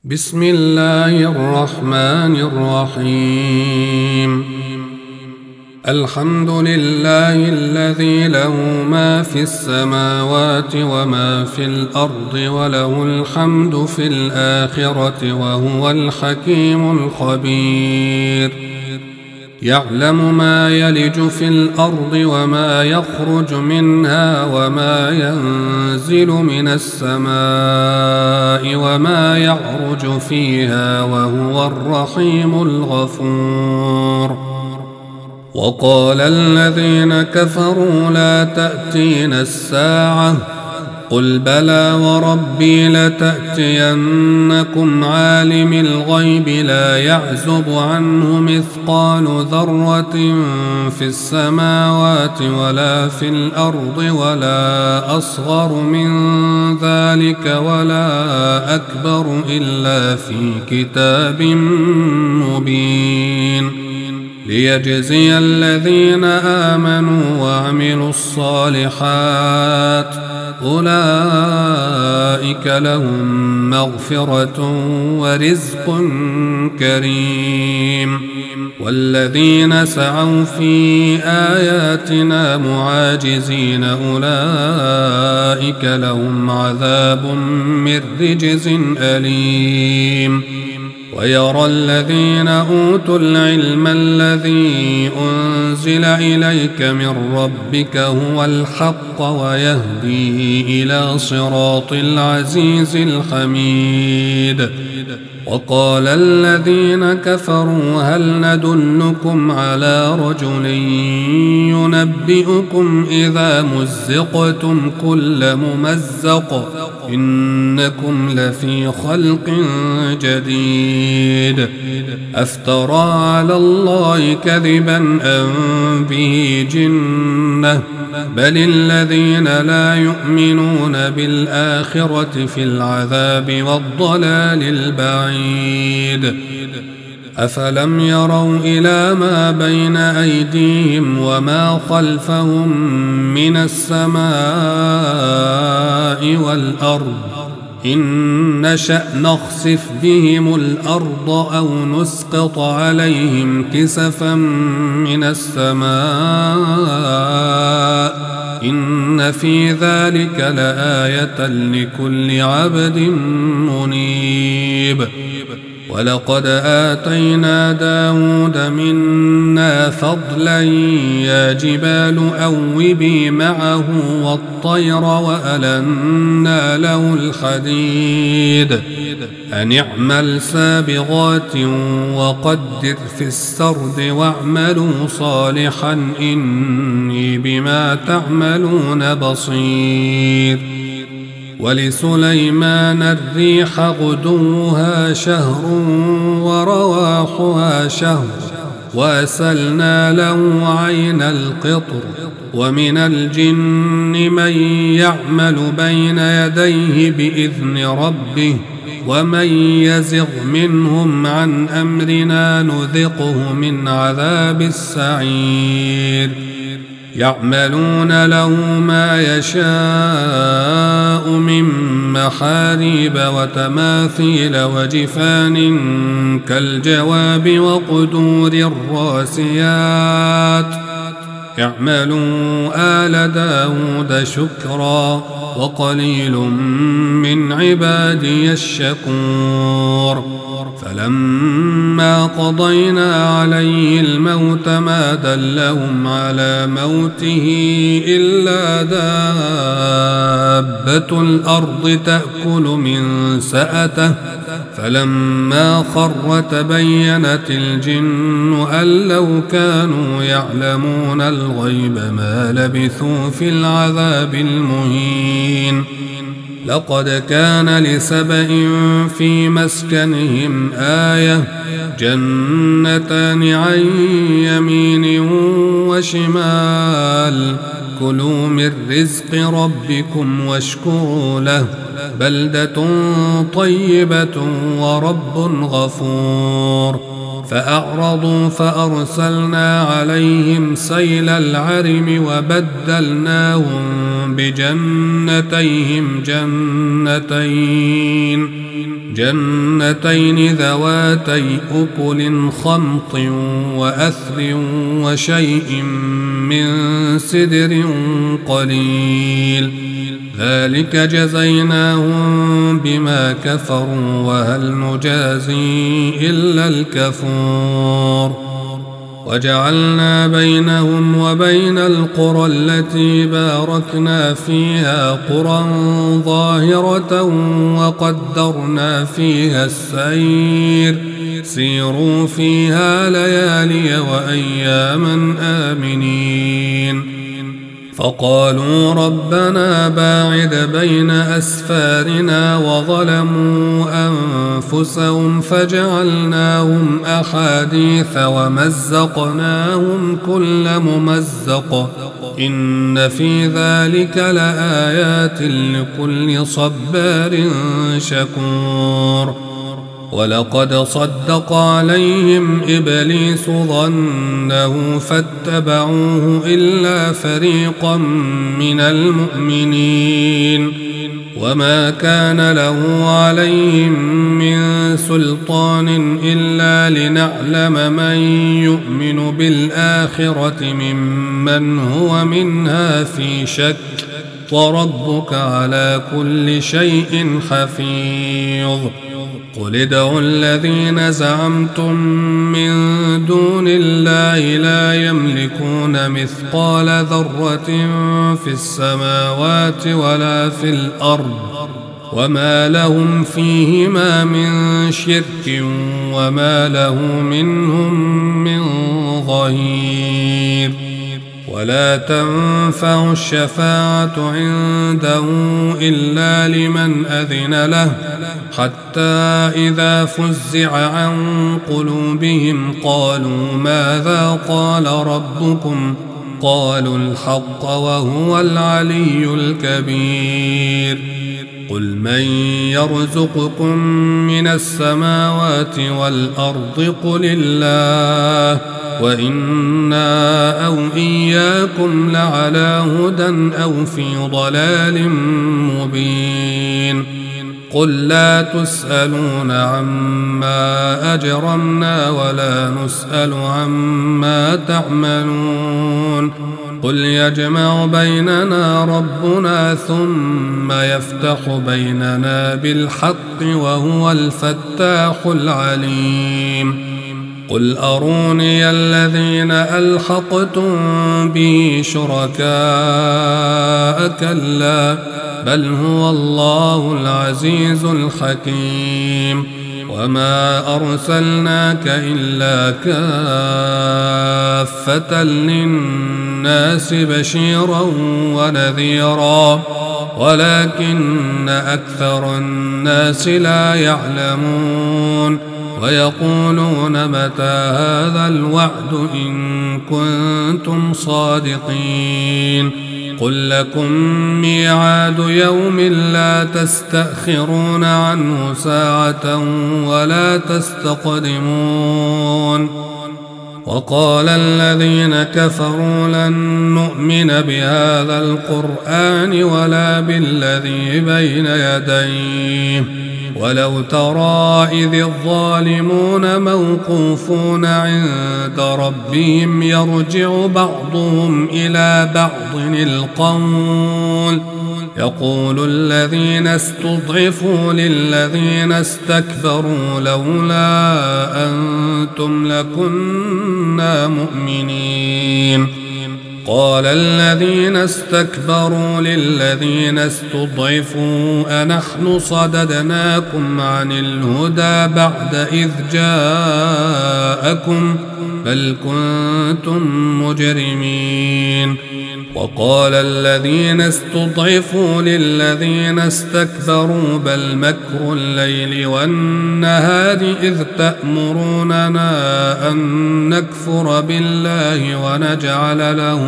بسم الله الرحمن الرحيم. الحمد لله الذي له ما في السماوات وما في الأرض وله الحمد في الآخرة وهو الحكيم الخبير. يعلم ما يلج في الأرض وما يخرج منها وما ينزل من السماء وما يعرج فيها وهو الرحيم الغفور. وقال الذين كفروا لا تأتينا الساعة قل بلى وربي لتأتينكم عالم الغيب لا يعزب عنه مثقال ذرة في السماوات ولا في الأرض ولا أصغر من ذلك ولا أكبر إلا في كتاب مبين ليجزي الذين آمنوا وعملوا الصالحات أولئك لهم مغفرة ورزق كريم. والذين سعوا في آياتنا معاجزين أولئك لهم عذاب من رجز أليم. ويرى الذين أوتوا العلم الذي أنزل إليك من ربك هو الحق ويهديه إلى صراط العزيز الحميد. وقال الذين كفروا هل ندلكم على رجل ينبئكم إذا مزقتم كل ممزق إنكم لفي خلق جديد أفترى على الله كذبا أم به جنة بل الذين لا يؤمنون بالآخرة في العذاب والضلال البعيد. أفلم يروا إلى ما بين أيديهم وما خلفهم من السماء والأرض إن نشأ نخسف بهم الأرض أو نسقط عليهم كسفا من السماء إن في ذلك لآية لكل عبد منيب. ولقد آتينا داود منا فضلا يا جبال أوبي معه والطير وألنا له الحديد أن اعمل سابغات وقدر في السرد واعملوا صالحا إني بما تعملون بصير. ولسليمان الريح غدوها شهر ورواحها شهر وأسلنا له عين القطر. ومن الجن من يعمل بين يديه بإذن ربه ومن يزغ منهم عن أمرنا نذقه من عذاب السعير. يعملون له ما يشاء من محاريب وتماثيل وجفان كالجواب وقدور الراسيات. اعملوا آل داود شكرا وقليل من عبادي الشكور. فلما قضينا عليه الموت ما دلهم على موته إلا دابة الأرض تأكل من سأته فلما خر تبينت الجن أن لو كانوا يعلمون الغيب ما لبثوا في العذاب المهين. لقد كان لسبإ في مسكنهم آية جنتان عن يمين وشمال كلوا من رزق ربكم واشكروا له بلدة طيبة ورب غفور. فأعرضوا فأرسلنا عليهم سيل العرم وبدلناهم بجنتيهم جنتين ذواتي أكل خمط وأثل وشيء من سدر قليل ذلك جزيناهم بما كفروا وهل نجازي إلا الكفور وجعلنا بينهم وبين القرى التي باركنا فيها قرى ظاهرة وقدرنا فيها السير سيروا فيها ليالي وأياما آمنين فقالوا ربنا باعد بين أسفارنا وظلموا أنفسهم فجعلناهم أحاديث ومزقناهم كل ممزق إن في ذلك لآيات لكل صبار شكور ولقد صدق عليهم إبليس ظنه فاتبعوه إلا فريقا من المؤمنين وما كان له عليهم من سلطان إلا لنعلم من يؤمن بالآخرة ممن هو منها في شك وربك على كل شيء حفيظ قل ادعوا الذين زعمتم من دون الله لا يملكون مثقال ذرة في السماوات ولا في الأرض وما لهم فيهما من شرك وما له منهم من ظهير ولا تنفع الشفاعة عنده إلا لمن أذن له حتى إذا فزع عن قلوبهم قالوا ماذا قال ربكم قالوا الحق وهو العلي الكبير قل من يرزقكم من السماوات والأرض قل الله وإنا أو إياكم لعلى هدى أو في ضلال مبين قل لا تسألون عما أجرمنا ولا نسأل عما تعملون قل يجمع بيننا ربنا ثم يفتح بيننا بالحق وهو الفتاح العليم قل أروني الذين ألحقتم به شركاء كلا بل هو الله العزيز الحكيم وما أرسلناك إلا كافة للناس بشيرا ونذيرا ولكن أكثر الناس لا يعلمون ويقولون متى هذا الوعد إن كنتم صادقين قل لكم ميعاد يوم لا تستأخرون عنه ساعة ولا تستقدمون وقال الذين كفروا لن نؤمن بهذا القرآن ولا بالذي بين يديه ولو ترى إذ الظالمون موقوفون عند ربهم يرجع بعضهم إلى بعض القول يقول الذين استضعفوا للذين استكبروا لولا أنتم لكنا مؤمنين قال الذين استكبروا للذين استضعفوا أنحن صددناكم عن الهدى بعد إذ جاءكم بل كنتم مجرمين وقال الذين استضعفوا للذين استكبروا بل مكر الليل والنهار إذ تأمروننا أن نكفر بالله ونجعل له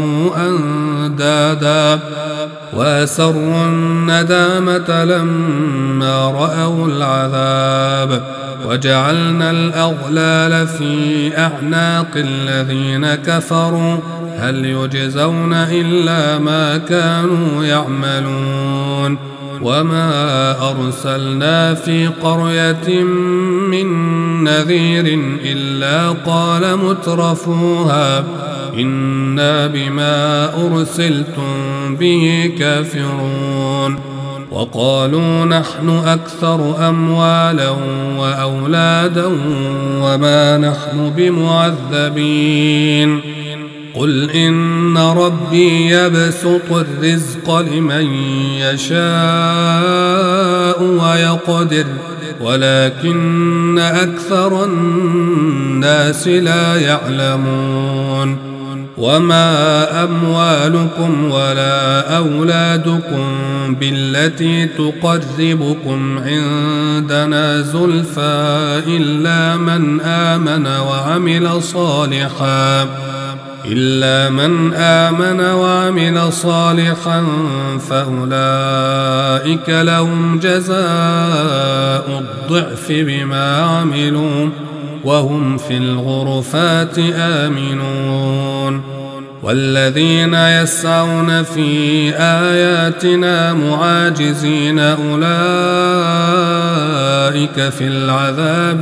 أندادا وأسروا الندامة لما رأوا العذاب وجعلنا الأغلال في أعناق الذين كفروا هل يجزون إلا ما كانوا يعملون وما أرسلنا في قرية من نذير إلا قال مترفوها إنا بما أرسلتم به كافرون وقالوا نحن أكثر أموالا وأولادا وما نحن بمعذبين قل إن ربي يبسط الرزق لمن يشاء ويقدر ولكن أكثر الناس لا يعلمون وما أموالكم ولا أولادكم بالتي تقربكم عندنا زلفى إلا من آمن وعمل صالحا فأولئك لهم جزاء الضعف بما عملوا وهم في الغرفات آمنون والذين يسعون في آياتنا معاجزين أولئك في العذاب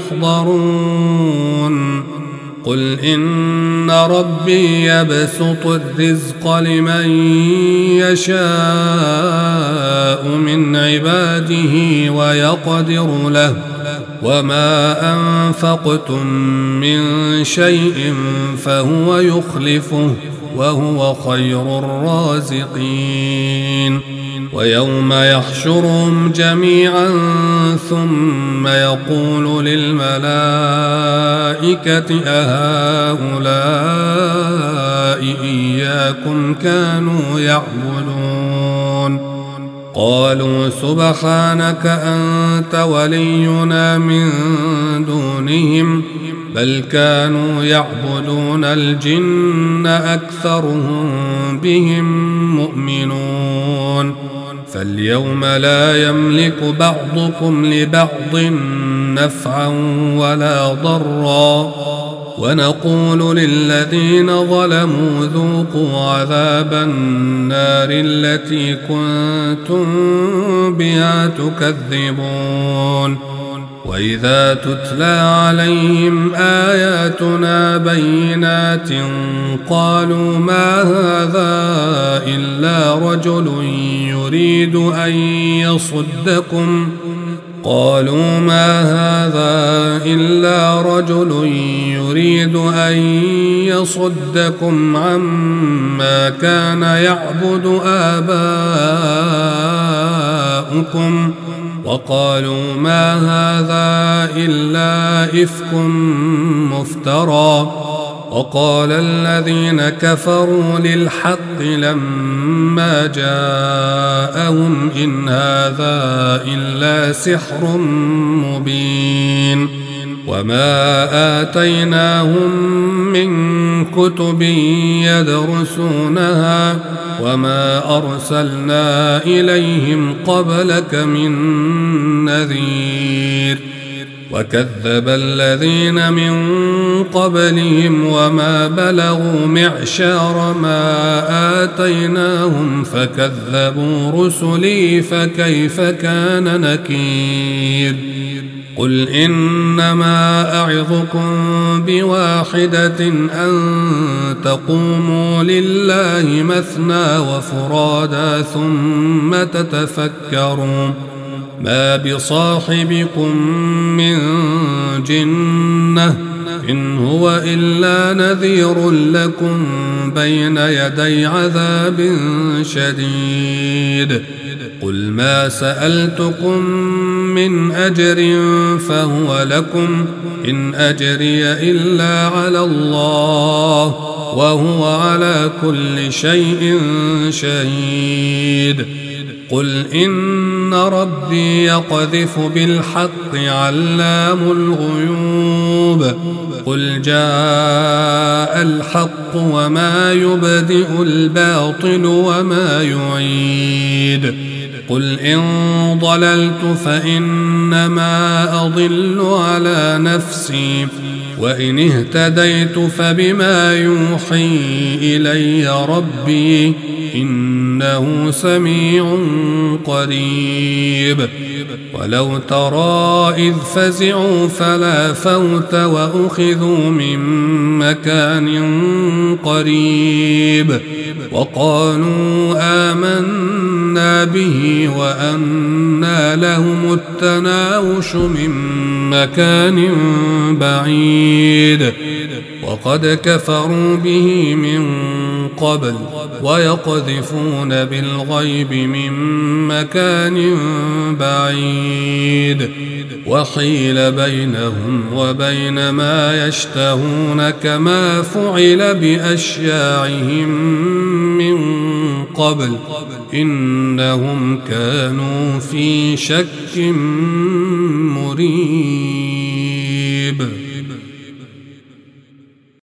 محضرون قل إن ربي يبسط الرزق لمن يشاء من عباده ويقدر له وما أنفقتم من شيء فهو يخلفه وهو خير الرازقين ويوم يحشرهم جميعا ثم يقول للملائكة أهؤلاء إياكم كانوا يعبدون قالوا سبحانك أنت ولينا من دونهم بل كانوا يعبدون الجن أكثرهم بهم مؤمنون فاليوم لا يملك بعضكم لبعض نفعا ولا ضرا ونقول للذين ظلموا ذوقوا عذاب النار التي كنتم بها تكذبون وإذا تتلى عليهم آياتنا بينات قالوا ما هذا إلا رجل يريد أن يصدكم عما كان يعبد آباؤكم وقالوا ما هذا إلا إفك مفترى وقال الذين كفروا للحق لما جاءهم إن هذا إلا سحر مبين وما آتيناهم من كتب يدرسونها وما أرسلنا إليهم قبلك من نذير وكذب الذين من قبلهم وما بلغوا معشار ما آتيناهم فكذبوا رسلي فكيف كان نكير قل إنما أعظكم بواحدة أن تقوموا لله مثنى وفرادا ثم تتفكروا ما بصاحبكم من جنة إن هو إلا نذير لكم بين يدي عذاب شديد قل ما سألتكم من أجر فهو لكم إن أجري إلا على الله وهو على كل شيء شهيد قل إن ربي يقذف بالحق علام الغيوب قل جاء الحق وما يبدئ الباطل وما يعيد قل إن ضللت فإنما أضل على نفسي وإن اهتديت فبما يوحي إلي ربي إنه سميع قريب ولو ترى إذ فزعوا فلا فوت وأخذوا من مكان قريب وقالوا آمنا به وأنى لهم التناوش من مكان بعيد وقد كفروا به من قبل ويقذفون بالغيب من مكان بعيد وحيل بينهم وبين ما يشتهون كما فعل بأشياعهم من قبل إنهم كانوا في شك مريب.